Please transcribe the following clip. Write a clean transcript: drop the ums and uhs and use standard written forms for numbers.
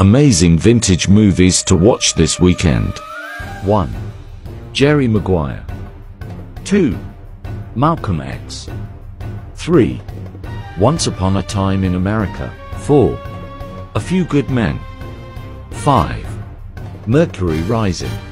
Amazing vintage movies to watch this weekend. 1. Jerry Maguire. 2. Malcolm X. 3. Once Upon a Time in America. 4. A Few Good Men. 5. Mercury Rising.